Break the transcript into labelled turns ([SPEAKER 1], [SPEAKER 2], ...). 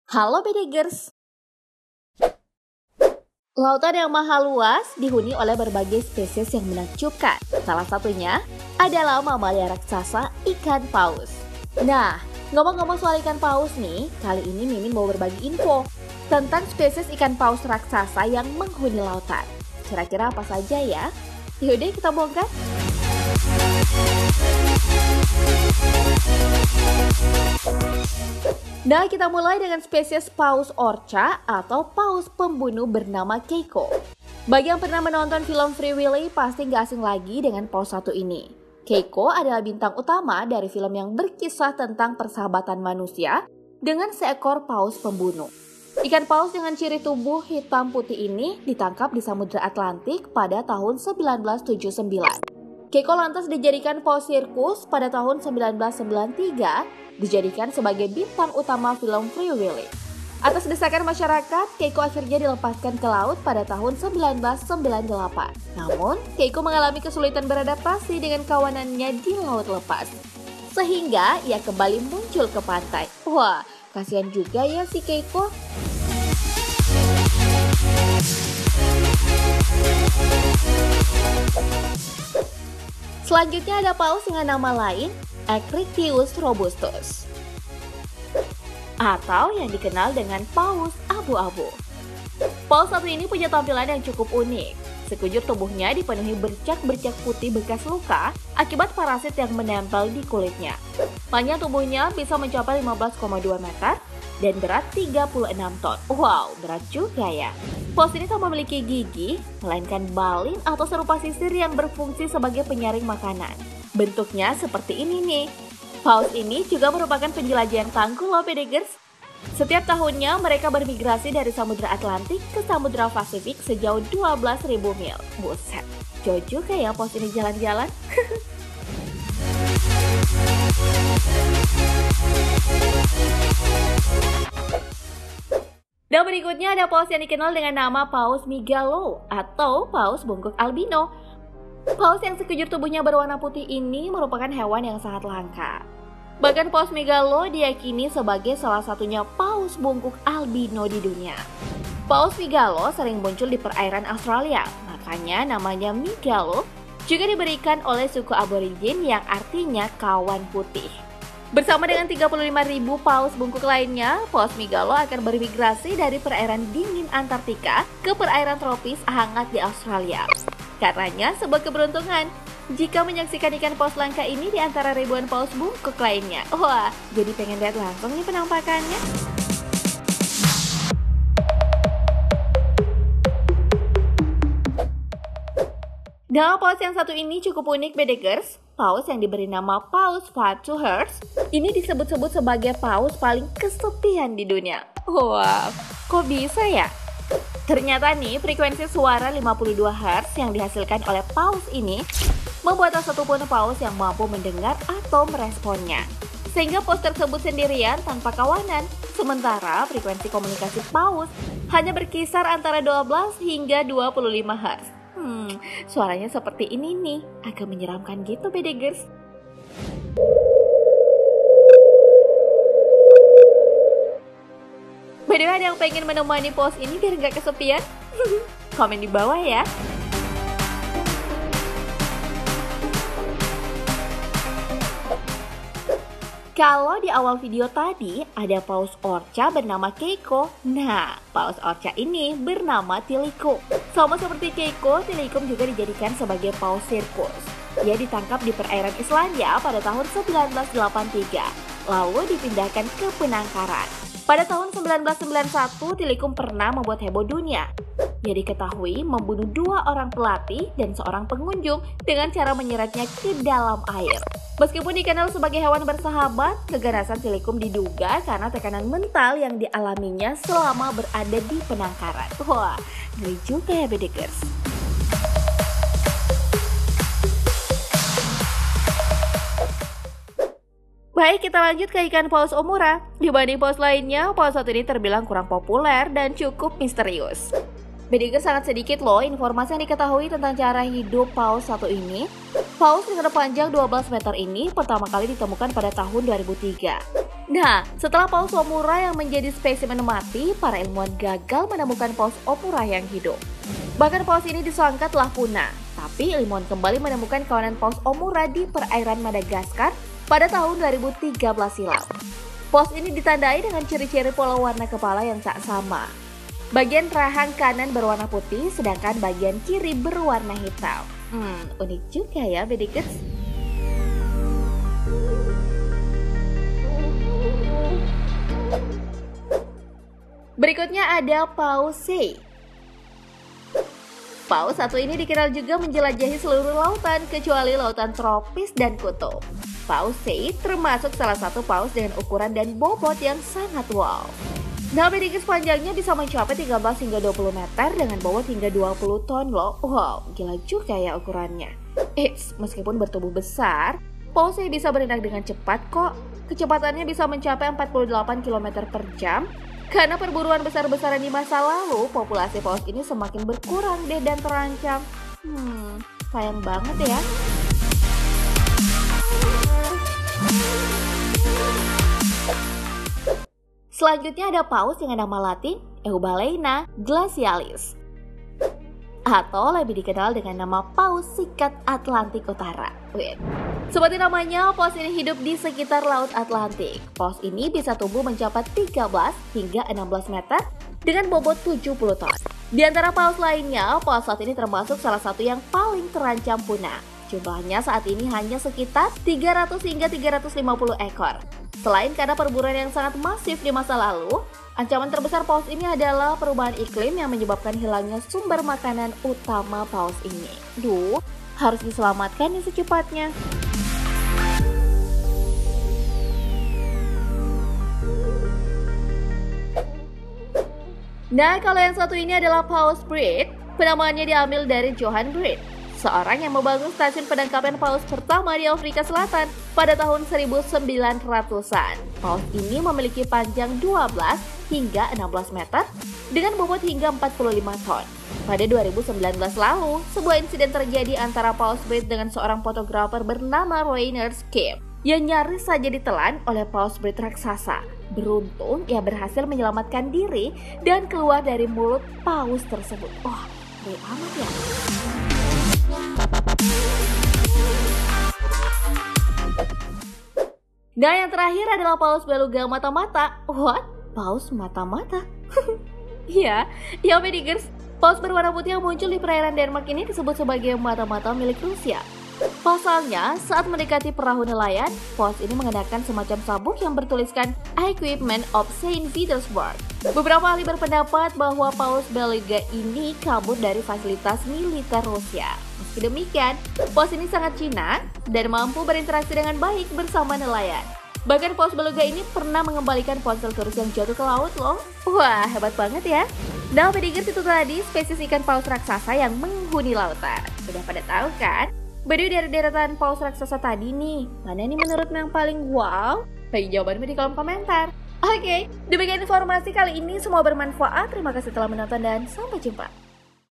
[SPEAKER 1] Halo Bedegers. Lautan yang maha luas dihuni oleh berbagai spesies yang menakjubkan. Salah satunya adalah mamalia raksasa ikan paus. Nah, ngomong-ngomong soal ikan paus nih, kali ini Mimin mau berbagi info tentang spesies ikan paus raksasa yang menghuni lautan. Kira-kira apa saja ya? Yaudah kita bongkar. Nah, kita mulai dengan spesies paus orca atau paus pembunuh bernama Keiko. Bagi yang pernah menonton film Free Willy, pasti gak asing lagi dengan paus satu ini. Keiko adalah bintang utama dari film yang berkisah tentang persahabatan manusia dengan seekor paus pembunuh. Ikan paus dengan ciri tubuh hitam putih ini ditangkap di Samudra Atlantik pada tahun 1979. Keiko lantas dijadikan paus sirkus pada tahun 1993, dijadikan sebagai bintang utama film Free Willy. Atas desakan masyarakat, Keiko akhirnya dilepaskan ke laut pada tahun 1998. Namun, Keiko mengalami kesulitan beradaptasi dengan kawanannya di laut lepas, sehingga ia kembali muncul ke pantai. Wah, kasihan juga ya si Keiko. Selanjutnya ada paus dengan nama lain, Ecrictius robustus, atau yang dikenal dengan paus abu-abu. Paus satu ini punya tampilan yang cukup unik. Sekujur tubuhnya dipenuhi bercak-bercak putih bekas luka akibat parasit yang menempel di kulitnya. Panjang tubuhnya bisa mencapai 15,2 meter dan berat 36 ton. Wow, berat juga ya. Paus ini tak memiliki gigi, melainkan balin atau serupa sisir yang berfungsi sebagai penyaring makanan. Bentuknya seperti ini nih. Paus ini juga merupakan penjelajah yang tangguh loh Bedegers. Setiap tahunnya mereka bermigrasi dari Samudra Atlantik ke Samudra Pasifik sejauh 12.000 mil. Buset, jauh juga ya paus ini jalan-jalan. Dan berikutnya ada paus yang dikenal dengan nama paus Migalo atau paus bungkuk albino. Paus yang sekujur tubuhnya berwarna putih ini merupakan hewan yang sangat langka. Bahkan paus Migalo diyakini sebagai salah satunya paus bungkuk albino di dunia. Paus Migalo sering muncul di perairan Australia, makanya namanya Migalo juga diberikan oleh suku aborigin yang artinya kawan putih. Bersama dengan 35.000 paus bungkuk lainnya, paus Migalo akan bermigrasi dari perairan dingin Antartika ke perairan tropis hangat di Australia. Karenanya sebuah keberuntungan jika menyaksikan ikan paus langka ini di antara ribuan paus bungkuk lainnya. Wah, jadi pengen lihat langsung nih penampakannya. Nah, paus yang satu ini cukup unik Bedegers. Paus yang diberi nama Paus Fatuhurst ini disebut-sebut sebagai paus paling kesepian di dunia. Wah, kok bisa ya? Ternyata nih, frekuensi suara 52 Hz yang dihasilkan oleh paus ini membuat tak satupun paus yang mampu mendengar atau meresponnya. Sehingga paus tersebut sendirian tanpa kawanan. Sementara frekuensi komunikasi paus hanya berkisar antara 12 hingga 25 Hz. Suaranya seperti ini nih, agak menyeramkan gitu Bedegers. By the way, ada yang pengen menemani paus ini biar nggak kesepian? Komen di bawah ya. Kalau di awal video tadi ada paus orca bernama Keiko. Nah, paus orca ini bernama Tilikum. Sama seperti Keiko, Tilikum juga dijadikan sebagai paus sirkus. Ia ditangkap di perairan Islandia pada tahun 1983, lalu dipindahkan ke penangkaran. Pada tahun 1991, Tilikum pernah membuat heboh dunia. Ia diketahui membunuh 2 orang pelatih dan seorang pengunjung dengan cara menyeretnya ke dalam air. Meskipun dikenal sebagai hewan bersahabat, keganasan Tilikum diduga karena tekanan mental yang dialaminya selama berada di penangkaran. Wah, ngeri juga ya Bedegers. Baik, kita lanjut ke ikan paus Omura. Dibanding paus lainnya, paus satu ini terbilang kurang populer dan cukup misterius. Bedegers, sangat sedikit loh informasi yang diketahui tentang cara hidup paus satu ini. Paus dengan panjang 12 meter ini pertama kali ditemukan pada tahun 2003. Nah, setelah paus omura yang menjadi spesimen mati, para ilmuwan gagal menemukan paus omura yang hidup. Bahkan paus ini disangka telah punah, tapi ilmuwan kembali menemukan kawanan paus omura di perairan Madagaskar pada tahun 2013 silam. Paus ini ditandai dengan ciri-ciri pola warna kepala yang tak sama. Bagian rahang kanan berwarna putih, sedangkan bagian kiri berwarna hitam. Unik juga ya, Bedikers. Berikutnya ada paus Sei. Paus satu ini dikenal juga menjelajahi seluruh lautan kecuali lautan tropis dan kutub. Paus Sei termasuk salah satu paus dengan ukuran dan bobot yang sangat wow. Nah, Bedikers panjangnya bisa mencapai 13 hingga 20 meter dengan bobot hingga 20 ton loh. Wow, gila juga ya ukurannya. Meskipun bertubuh besar, paus Sei bisa berenang dengan cepat kok. Kecepatannya bisa mencapai 48 km per jam. Karena perburuan besar-besaran di masa lalu, populasi paus ini semakin berkurang deh dan terancam. Sayang banget ya. Selanjutnya ada paus dengan nama latin Eubalaena glacialis, atau lebih dikenal dengan nama paus sikat Atlantik Utara. Seperti namanya, paus ini hidup di sekitar Laut Atlantik. Paus ini bisa tumbuh mencapai 13 hingga 16 meter dengan bobot 70 ton. Di antara paus lainnya, paus saat ini termasuk salah satu yang paling terancam punah. Jumlahnya saat ini hanya sekitar 300 hingga 350 ekor. Selain karena perburuan yang sangat masif di masa lalu, ancaman terbesar paus ini adalah perubahan iklim yang menyebabkan hilangnya sumber makanan utama paus ini. Harus diselamatkan nih secepatnya. Nah, kalau yang satu ini adalah paus Breed. Penamaannya diambil dari Johan Breed, seorang yang membangun stasiun penangkapan paus pertama di Afrika Selatan pada tahun 1900-an. Paus ini memiliki panjang 12 hingga 16 meter dengan bobot hingga 45 ton. Pada 2019 lalu, sebuah insiden terjadi antara paus Breed dengan seorang fotografer bernama Rainer Skip yang nyaris saja ditelan oleh paus Breed raksasa. Beruntung ia berhasil menyelamatkan diri dan keluar dari mulut paus tersebut. Baik amat ya. Nah, yang terakhir adalah paus beluga mata-mata. What? Paus mata-mata? Ya, Bedikers. Paus berwarna putih yang muncul di perairan Denmark ini disebut sebagai mata-mata milik Rusia. Pasalnya, saat mendekati perahu nelayan, paus ini mengenakan semacam sabuk yang bertuliskan Equipment of Saint Petersburg. Beberapa ahli berpendapat bahwa paus beluga ini kabur dari fasilitas militer Rusia. Meski demikian, paus ini sangat jinak dan mampu berinteraksi dengan baik bersama nelayan. Bahkan paus beluga ini pernah mengembalikan ponsel turis yang jatuh ke laut loh. Wah, hebat banget ya. Nah, Bedikers, itu tadi spesies ikan paus raksasa yang menghuni lautan. Sudah pada tahu kan? By dari deretan paus raksasa tadi nih, mana nih menurutmu yang paling wow? Bagi jawabanmu di kolom komentar. Oke, demikian informasi kali ini, semua bermanfaat. Terima kasih telah menonton dan sampai jumpa.